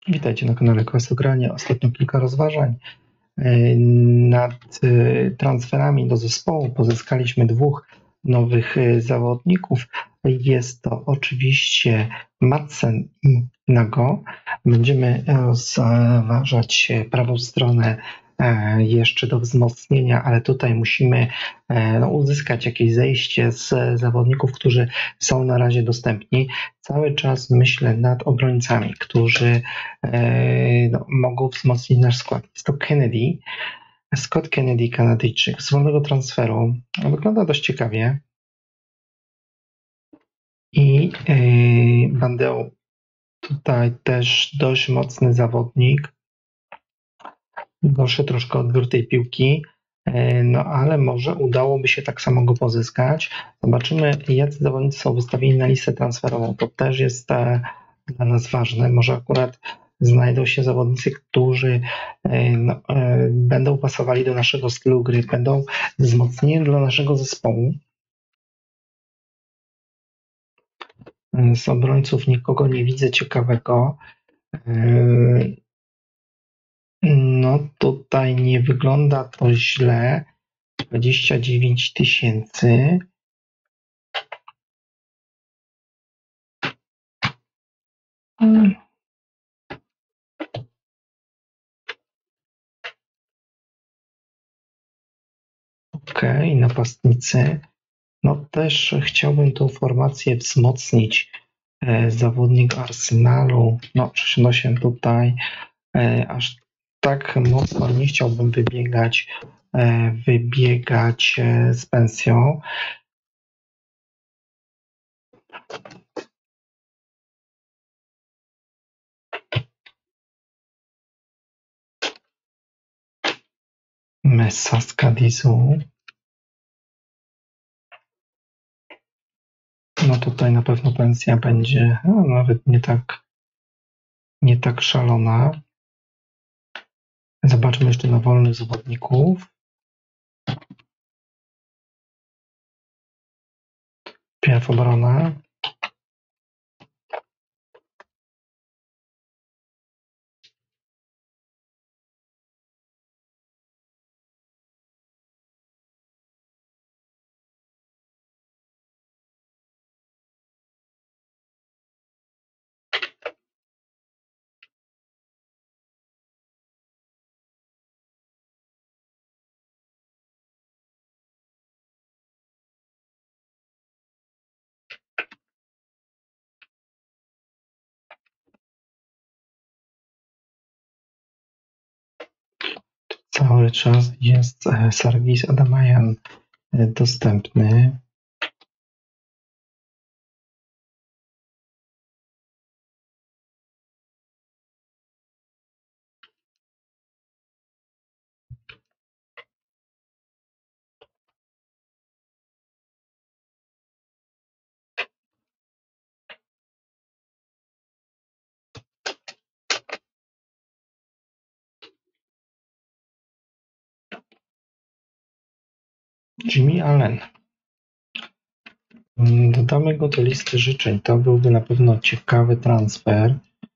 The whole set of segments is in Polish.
Witajcie na kanale Kwestogranie. Ostatnio kilka rozważań nad transferami do zespołu. Pozyskaliśmy dwóch nowych zawodników. Jest to oczywiście Madsen i Nago. Będziemy rozważać prawą stronę jeszcze do wzmocnienia, ale tutaj musimy uzyskać jakieś zejście z zawodników, którzy są na razie dostępni. Cały czas myślę nad obrońcami, którzy mogą wzmocnić nasz skład. Jest to Kennedy, Scott Kennedy, Kanadyjczyk, z wolnego transferu. Wygląda dość ciekawie. I Bandeo tutaj też dość mocny zawodnik. Gorszy troszkę odbiór tej piłki, no ale może udałoby się tak samo go pozyskać. Zobaczymy, jacy zawodnicy są wystawieni na listę transferową. To też jest dla nas ważne. Może akurat znajdą się zawodnicy, którzy będą pasowali do naszego stylu gry, będą wzmocnieniem dla naszego zespołu. Z obrońców nikogo nie widzę ciekawego. No tutaj nie wygląda to źle. 29 000. Okej, napastnicy. No też chciałbym tą formację wzmocnić. Zawodnik Arsenalu, no 68 tutaj, aż tak mocno nie chciałbym wybiegać z pensją. Messa z Cadizu. No tutaj na pewno pensja będzie nawet nie tak szalona. Zobaczmy jeszcze na wolnych zawodników. Pierw obrona. Cały czas jest Sargis Adamayan dostępny. Jimmy Allen. Dodamy go do listy życzeń. To byłby na pewno ciekawy transfer.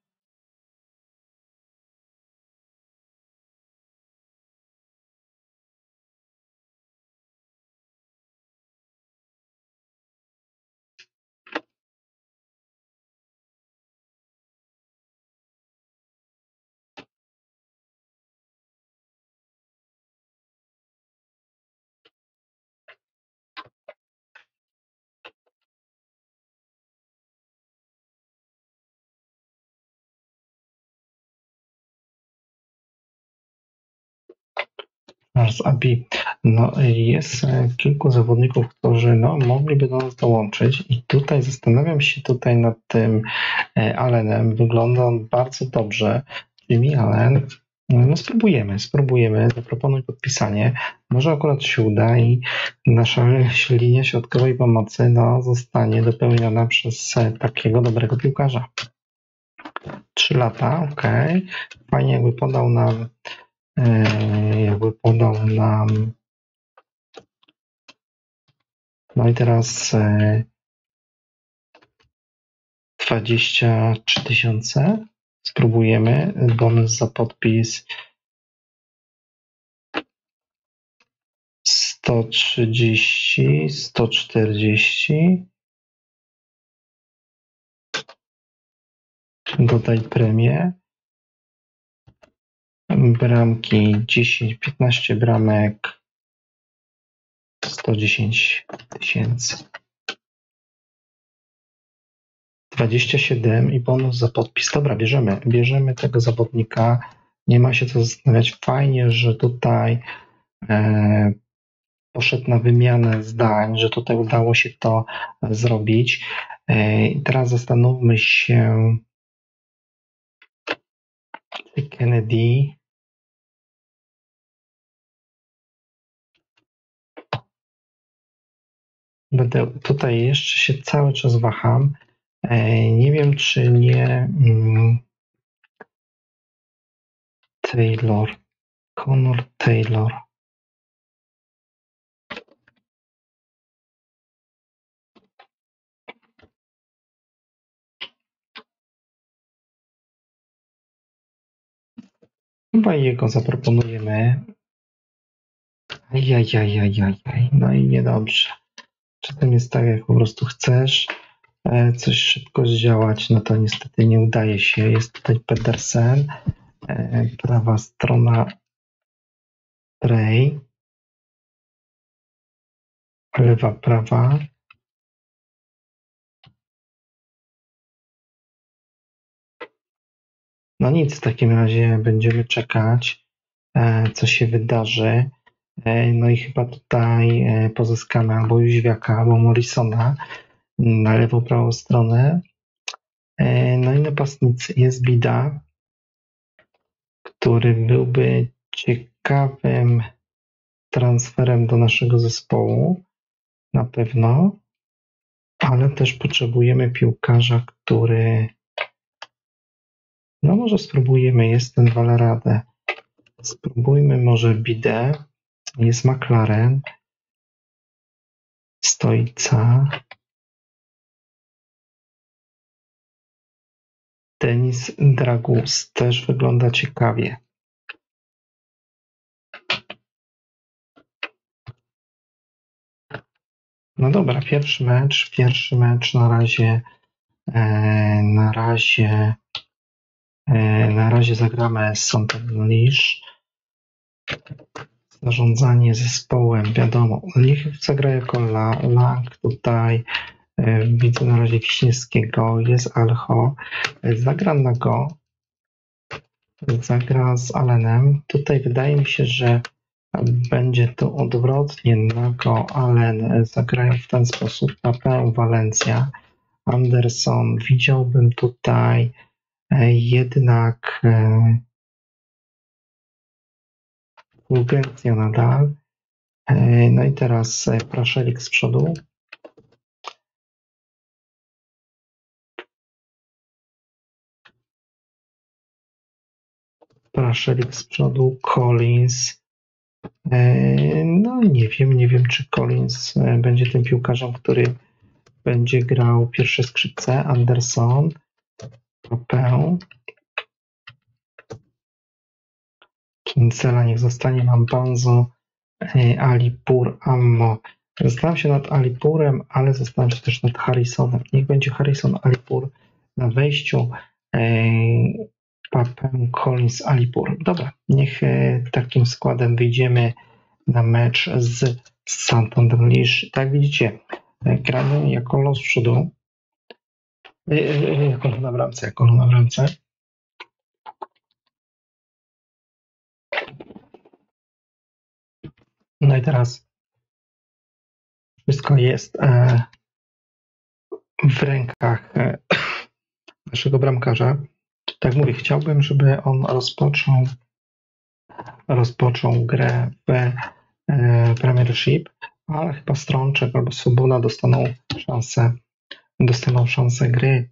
Abi. No, jest kilku zawodników, którzy mogliby do nas dołączyć i tutaj zastanawiam się nad tym Allenem. Wygląda on bardzo dobrze. Jimmy Allen. No spróbujemy. Zaproponuj podpisanie. Może akurat się uda i nasza linia środkowej pomocy zostanie dopełniona przez takiego dobrego piłkarza. 3 lata, okej. Fajnie jakby podał nam no i teraz 23 000 Spróbujemy. Bonus za podpis 130, 140. Dodaj premię. Bramki 10, 15 bramek, 110 tysięcy. 27 i bonus za podpis. Dobra, bierzemy tego zawodnika. Nie ma się co zastanawiać. Fajnie, że tutaj poszedł na wymianę zdań, że tutaj udało się to zrobić. I teraz zastanówmy się, czy Kennedy tutaj jeszcze się cały czas waham. Nie wiem, czy nie Connor Taylor. Chyba jego zaproponujemy. Ajajajajajaj. No i niedobrze. Czasem jest tak, jak po prostu chcesz coś szybko zdziałać, no to niestety nie udaje się. Jest tutaj Pedersen, prawa strona Bray, lewa, prawa. No nic, w takim razie będziemy czekać, co się wydarzy. No i chyba tutaj pozyskamy albo Jóźwiaka, albo Morrisona na lewą, prawą stronę. No i napastnicy jest Bida, który byłby ciekawym transferem do naszego zespołu, na pewno, ale też potrzebujemy piłkarza, który no może spróbujemy, jest ten Valverde. Spróbujmy może Bidę, jest McLaren, Stoica, Denis Dragus też wygląda ciekawie. No dobra, pierwszy mecz na razie zagramy z Saint-Etienne. Zarządzanie zespołem, wiadomo, niech zagra jako Lang tutaj. Widzę na razie Wiśniewskiego, jest Alcho, zagra na go, zagra z Allenem. Tutaj wydaje mi się, że będzie to odwrotnie, Nago, Allen zagrają w ten sposób, na pewno Valencia, Anderson, widziałbym tutaj jednak Fulgencio nadal. No i teraz Praszelik z przodu. Praszelik z przodu, Collins. No nie wiem, czy Collins będzie tym piłkarzem, który będzie grał pierwsze skrzypce. Anderson, Papę, Kinsella niech zostanie, Mambanzo, Alipur, Ammo. Zastanawiam się nad Alipurem, ale zastanawiam się też nad Harrisonem. Niech będzie Harrison, Alipur na wejściu. Papę, Collins, Alipur. Dobra, niech takim składem wyjdziemy na mecz z Saint-Etienne. Tak widzicie, gramy jako los z przodu. Jako na bramce. No i teraz wszystko jest w rękach naszego bramkarza. Tak mówię, chciałbym, żeby on rozpoczął grę w Premiership, ale chyba Strączek albo Sobuna dostaną szansę gry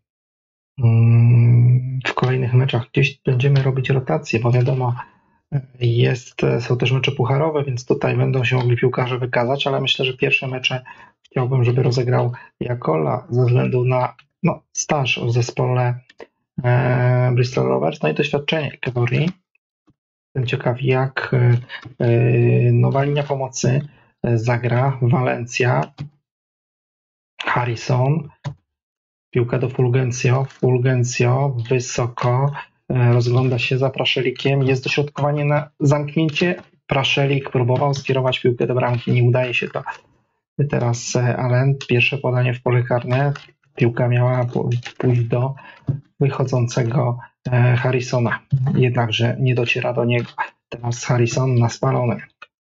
w kolejnych meczach. Gdzieś będziemy robić rotację, bo wiadomo, są też mecze pucharowe, więc tutaj będą się mogli piłkarze wykazać, ale myślę, że pierwsze mecze chciałbym, żeby rozegrał Jakola ze względu na staż w zespole Bristol Rovers. No i doświadczenie Kevory. Jestem ciekaw, jak nowa linia pomocy zagra. Valencia, Harrison, piłka do Fulgencio wysoko, rozgląda się za Praszelikiem, jest dośrodkowanie na zamknięcie. Praszelik próbował skierować piłkę do bramki, nie udaje się to. Teraz Allen, pierwsze podanie w pole karne, piłka miała pójść do wychodzącego Harrisona, jednakże nie dociera do niego. Teraz Harrison na spalony.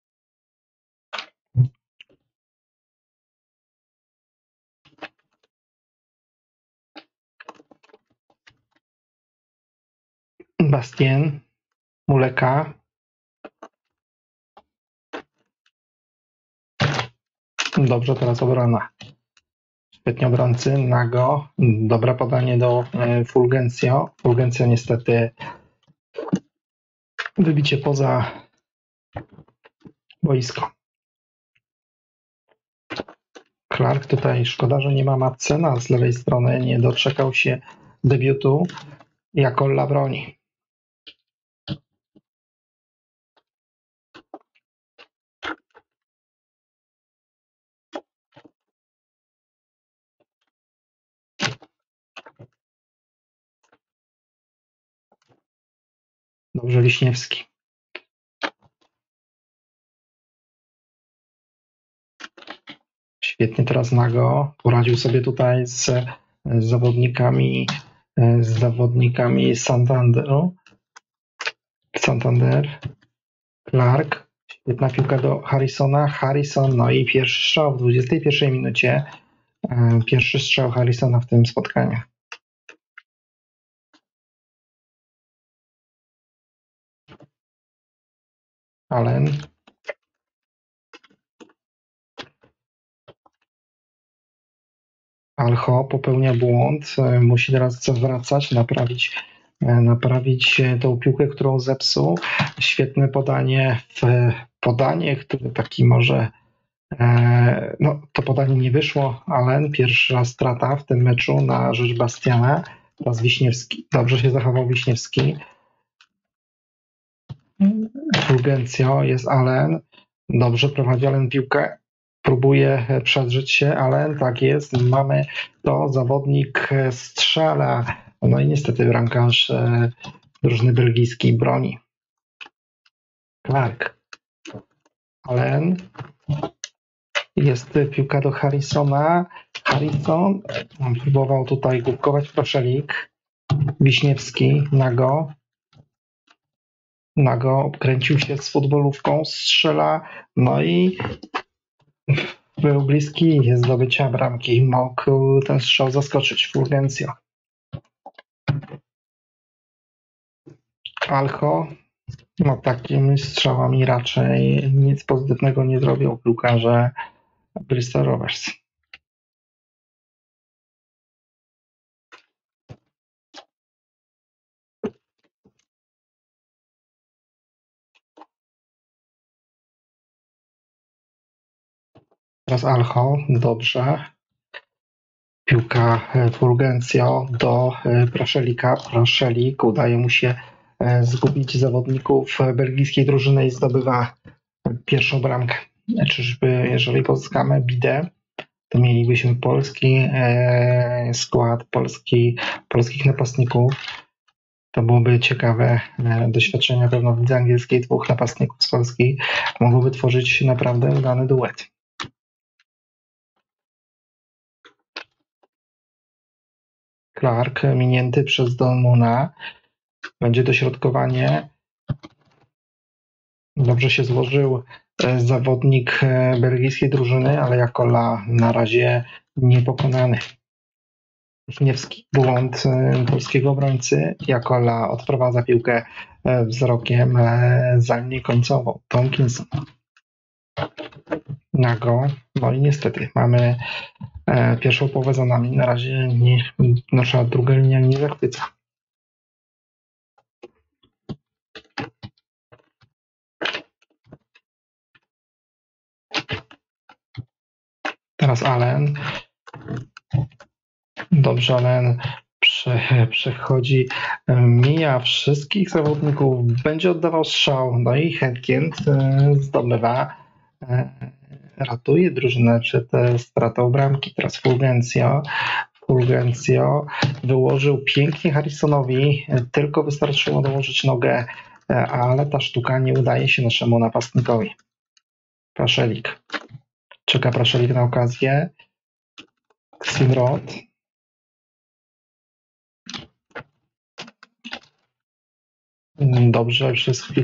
Bastien, Muleka. Dobrze, teraz obrona. Świetnie obrońcy, Nago. Dobre podanie do Fulgencio. Fulgencio niestety wybicie poza boisko. Clark tutaj, szkoda, że nie ma Madsena z lewej strony, nie doczekał się debiutu. Jakolla broni. Dobrze, Wiśniewski. Świetnie teraz Nago poradził sobie tutaj z zawodnikami Santander. Clark. Świetna piłka do Harrisona. Harrison, no i pierwszy strzał w 21 minucie. Pierwszy strzał Harrisona w tym spotkaniu. Allen. Alcho popełnia błąd. Musi teraz wracać, naprawić tą piłkę, którą zepsuł. Świetne podanie, które taki może no to podanie nie wyszło. Allen, pierwsza strata w tym meczu na rzecz Bastiana. Teraz Wiśniewski. Dobrze się zachował Wiśniewski. Fulgencio, jest Allen. Dobrze prowadzi Allen piłkę. Próbuje przedrzeć się, Allen, tak jest. Mamy to, zawodnik strzela. No i niestety bramkarz drużyny belgijskiej broni. Clark. Allen. Jest piłka do Harrisona. Harrison próbował tutaj główkować Praszelik. Wiśniewski, Nago obkręcił się z futbolówką, strzela, no i był bliski zdobycia bramki. Mógł ten strzał zaskoczyć. Fulgencio. Alcho, no takimi strzałami raczej nic pozytywnego nie zrobią piłkarze Bristol Rovers. Teraz Alcho, dobrze. Piłka Fulgencio do Praszelika. Praszelik, udaje mu się zgubić zawodników belgijskiej drużyny i zdobywa pierwszą bramkę. Czyżby, jeżeli pozyskamy Bidę, to mielibyśmy polski skład, polskich napastników. To byłoby ciekawe doświadczenie pewno w lidze angielskiej, dwóch napastników z Polski mogłoby tworzyć naprawdę udany duet. Clark minięty przez Donmuna. Będzie dośrodkowanie. Dobrze się złożył zawodnik belgijskiej drużyny, ale Jakolla na razie niepokonany. Wiśniewski, błąd polskiego obrońcy. Jakolla odprowadza piłkę wzrokiem za linię końcową. Tomkinson. Nago. No i niestety mamy pierwszą połowę za nami. Na razie nasza druga linia nie zachwyca. Teraz Allen. Dobrze, Allen Przechodzi, mija wszystkich zawodników, będzie oddawał strzał, no i Hetkind zdobywa, ratuje drużynę przed stratą bramki. Teraz Fulgencio wyłożył pięknie Harrisonowi, tylko wystarczyło dołożyć nogę, ale ta sztuka nie udaje się naszemu napastnikowi. Praszelik. Czeka Praszelik na okazję. Ximrod. Dobrze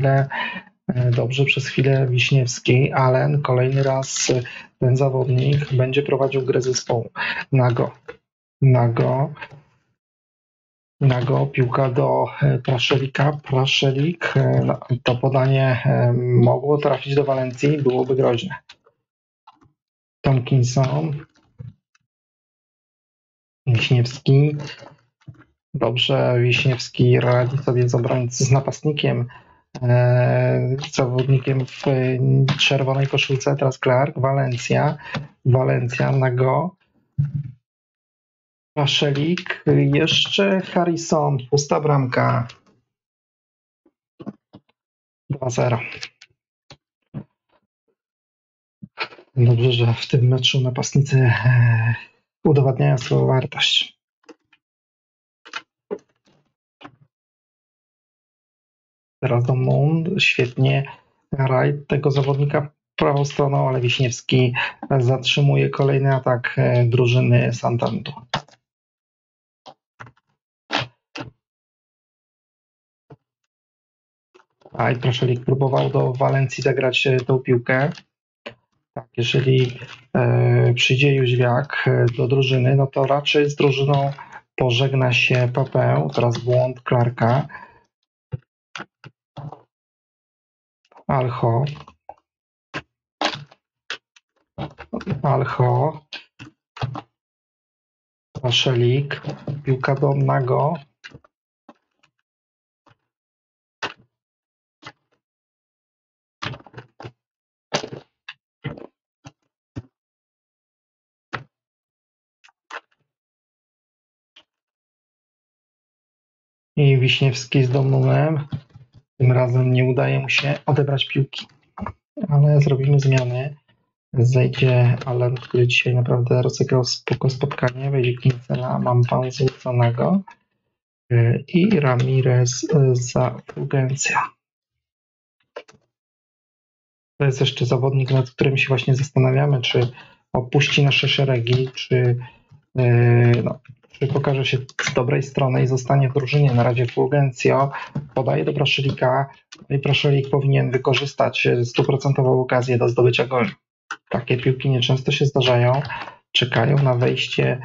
przez chwilę Wiśniewski. Allen, kolejny raz ten zawodnik będzie prowadził grę zespołu. Nago, piłka do Praszelika. Praszelik, to podanie mogło trafić do Walencji, byłoby groźne. Tomkinson. Wiśniewski. Dobrze, Wiśniewski radzi sobie z napastnikiem, zawodnikiem w czerwonej koszulce. Teraz Clark, Walencja, Nago. Praszelik, jeszcze Harrison, pusta bramka. 2-0. Dobrze, że w tym meczu napastnicy udowadniają swoją wartość. Teraz do Mund, świetnie rajd tego zawodnika prawą stroną, ale Wiśniewski zatrzymuje kolejny atak drużyny Santandu. A i Praszelik próbował do Walencji zagrać tą piłkę. Tak, jeżeli przyjdzie Jóźwiak do drużyny, no to raczej z drużyną pożegna się Papę. Teraz błąd Clarka. Alcho. Praszelik. Piłka do Nago. I Wiśniewski z Domunem. Tym razem nie udaje mu się odebrać piłki, ale zrobimy zmiany. Zejdzie Allen, który dzisiaj naprawdę rozegrał spoko spotkanie. Wejdzie Kincela, Mampan zrzuconego i Ramirez za Fulgencja. To jest jeszcze zawodnik, nad którym się właśnie zastanawiamy, czy opuści nasze szeregi, czy pokaże się z dobrej strony i zostanie w drużynie. Na razie Fulgencio podaje do Praszelika i Praszelik powinien wykorzystać 100% okazję do zdobycia golu. Takie piłki nieczęsto się zdarzają. Czekają na wejście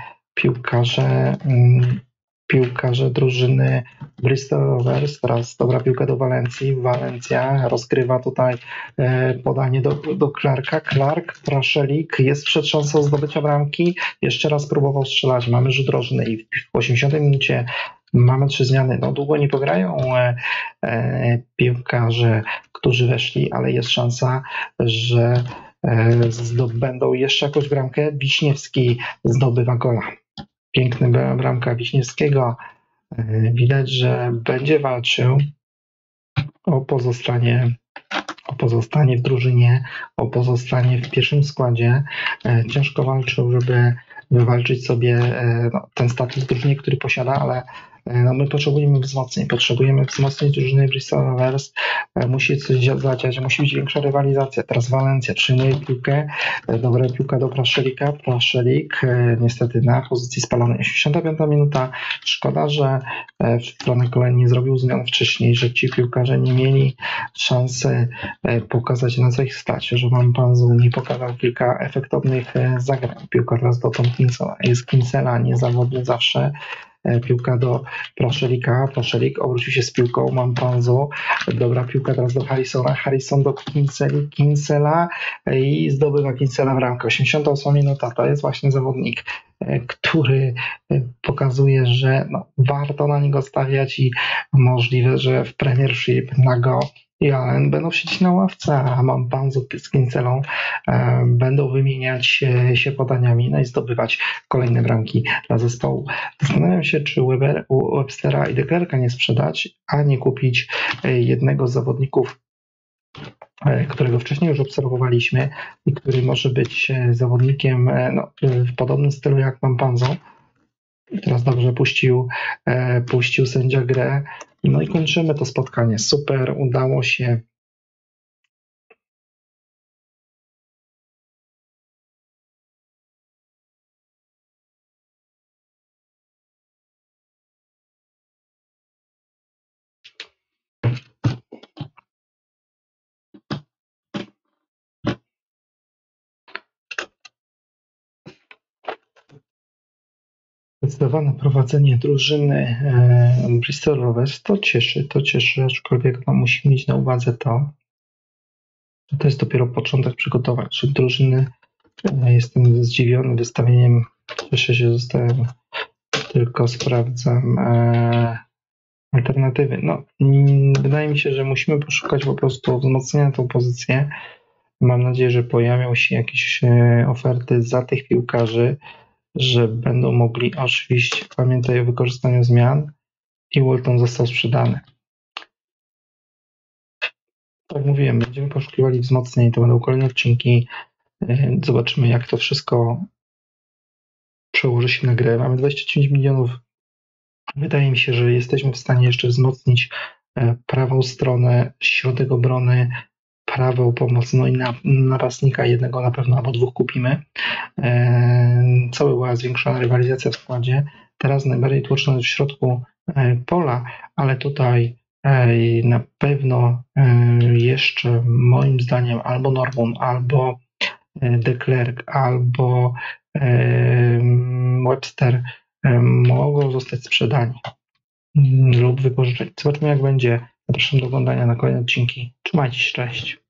piłkarze drużyny Bristol Rovers. Teraz dobra piłka do Walencji. Walencja rozgrywa tutaj podanie do Clarka. Clark, Praszelik jest przed szansą zdobycia bramki. Jeszcze raz próbował strzelać. Mamy rzut rożny i w 80 minucie mamy 3 zmiany. No długo nie pograją piłkarze, którzy weszli, ale jest szansa, że zdobędą jeszcze jakąś bramkę. Wiśniewski zdobywa gola. Piękna bramka Wiśniewskiego. Widać, że będzie walczył o pozostanie w drużynie, o pozostanie w pierwszym składzie. Ciężko walczył, żeby wywalczyć sobie ten status w drużynie, który posiada, ale my potrzebujemy wzmocnić drużynę Bristol Rovers. Musi coś zadziać, musi być większa rywalizacja. Teraz Walencja przyjmuje piłkę. Dobra piłka do Praszelika. Praszelik niestety na pozycji spalonej. 85 minuta. Szkoda, że Franek Cohen nie zrobił zmian wcześniej, że ci piłkarze nie mieli szansy pokazać, na co ich stać, że Mampanzu nie pokazał kilka efektownych zagrań. Piłka teraz do Tomkinsona. Jest Kincela, niezawodny zawsze. Piłka do Praszelika. Praszelik obrócił się z piłką. Mampanzu. Dobra piłka teraz do Harrisona. Harrison do Kincela i zdobywa Kincela bramkę. 88 minuta. To jest właśnie zawodnik który pokazuje, że no, warto na niego stawiać i możliwe, że w Premiership Nago i Allen będą siedzieć na ławce, a Mampanzu z Kincelą będą wymieniać się podaniami, no i zdobywać kolejne bramki dla zespołu. Zastanawiam się, czy Webstera i De Klerka nie sprzedać, a nie kupić jednego z zawodników, którego wcześniej już obserwowaliśmy i który może być zawodnikiem no, w podobnym stylu jak Mampanzo. Teraz dobrze puścił sędzia grę. No i kończymy to spotkanie. Super, udało się. Zdecydowane prowadzenie drużyny Bristol Rovers to cieszy, aczkolwiek no, musimy mieć na uwadze to, że to jest dopiero początek przygotowań drużyny. Jestem zdziwiony wystawieniem, cieszę się, zostałem, tylko sprawdzam alternatywy. No, wydaje mi się, że musimy poszukać po prostu wzmocnienia tą pozycję. Mam nadzieję, że pojawią się jakieś oferty za tych piłkarzy, że będą mogli oczywiście, pamiętaj o wykorzystaniu zmian, i Walton został sprzedany. Tak mówiłem, będziemy poszukiwali wzmocnień, to będą kolejne odcinki. Zobaczymy, jak to wszystko przełoży się na grę. Mamy 29 milionów. Wydaje mi się, że jesteśmy w stanie jeszcze wzmocnić prawą stronę, środek obrony, prawą pomoc, no i napastnika jednego na pewno, albo dwóch kupimy. Co by była zwiększona rywalizacja w składzie. Teraz najbardziej tłoczone w środku pola, ale tutaj na pewno jeszcze moim zdaniem albo Norman, albo De Klerk, albo Webster mogą zostać sprzedani lub wypożyczeni. Zobaczmy, jak będzie. Zapraszam do oglądania na kolejne odcinki. Trzymajcie się, cześć.